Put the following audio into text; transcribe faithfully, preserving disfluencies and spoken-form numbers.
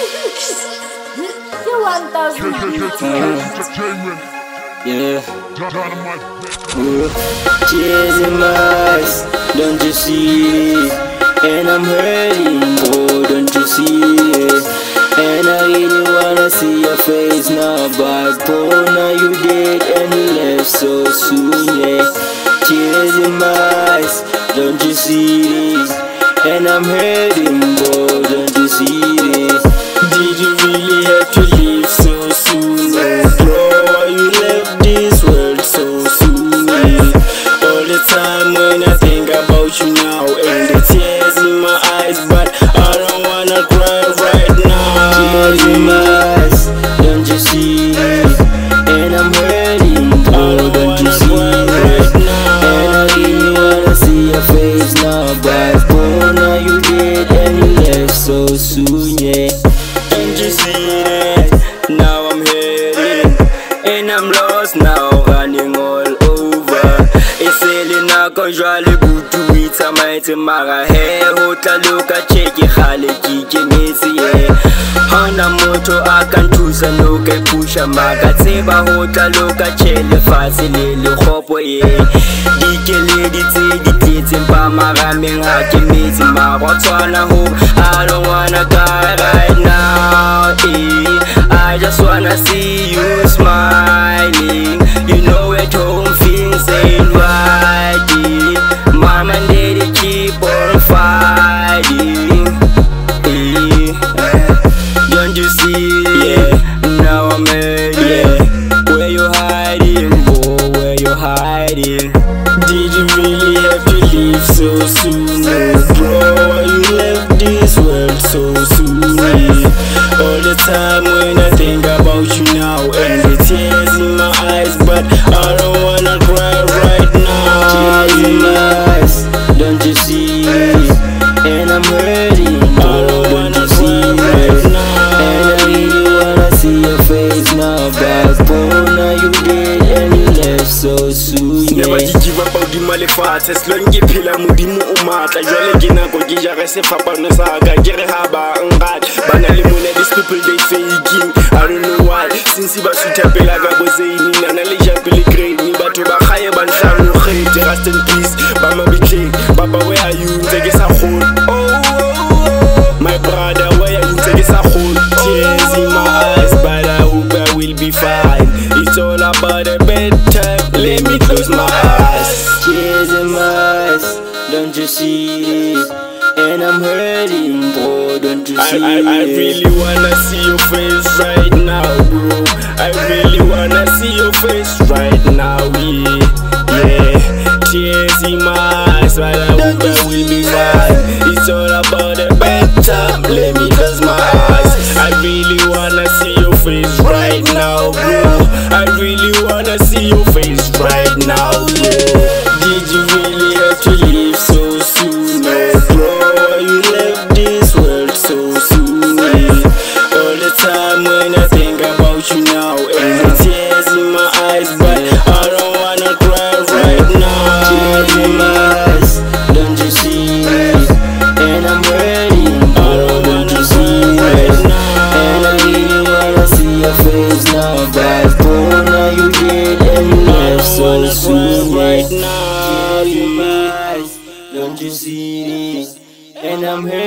You want those Yeah. Ooh. Tears in my eyes, don't you see? And I'm hurting, oh, don't you see? And I really wanna see your face now, but oh, now you dead and you left so soon, yeah. Tears in my eyes, don't you see? And I'm hurting, oh, don't you see? Did you really have to leave so soon, oh, bro? You left this world so soon, yeah. All the time when I think about you now, and the tears in my eyes, but I don't wanna cry right now. Tears in my eyes, don't you see? And I'm hurting, oh, don't you see? Right now. And I really wanna see your face now, but oh, now you dead and you left so soon, yeah. Don't you see that? Now I'm heading, and I'm lost now, running all over. It's selling a conjale butu, it's a mighty mara hair. Hota loka check it, hale kike mesi, yeah. Hana moto akan tusa no ke pusha maga tseba hota loka chele fase le le khopo, yeah. Dike le di tse di tletse mpa mara menga ke mesi ma go tswana ho. I don't wanna die right now, eh. I just wanna see you smiling. You know at home things ain't right, eh. Mom and daddy keep on fighting, eh. Don't you see? Yeah, now I'm hurt, yeah. Where you hiding, boy? Where you hiding? Did you really have to leave so soon, oh, bro? You left this world so soon, yeah. All the time when I think about you now, and the tears in my eyes, but I don't wanna cry right now. Tears in my eyes, don't you see? And I'm hurting, I don't wanna see right now. And I really wanna see your face now, but oh, now you dead and you left so soon, yeah. Never did give up on the malefats, as long as you feel a moody umata. Jolly Gina go give a recipe for no saga, get a haba and rat. Banally, these people they faking. I don't know why. Since you was to tap like I was saying, and I let you be great. But to buy higher than Sharon Hate, rest in peace. Mama be clean. Papa, where are you? Take us a hole. Oh, my brother, where are you? Take us a hole. Tears in my eyes, but I hope I will be fine. It's all about a bedtime. Let me close my eyes. Tears in my eyes, don't you see? And I'm hurting, bro, don't you see? I, I, I really wanna see your face right now, bro. I really wanna see your face right now, yeah. Yeah, tears in my eyes, but I hope I will be fine. It's all about the bedtime, let me close my eyes. I really wanna see your face right now, bro. I really wanna see your face right now, yeah. Did you really have to leave so soon, oh, bro? You left this world so soon, yeah. All the time when I think about you now, and the tears in my eyes, but I don't wanna cry right now. Tears in my eyes, don't you see? And I'm hurting, I don't wanna see right now. And I really wanna see your face now, but oh, now you dead and you left so soon, right now. Tears in my eyes, don't you see? And I'm hurting.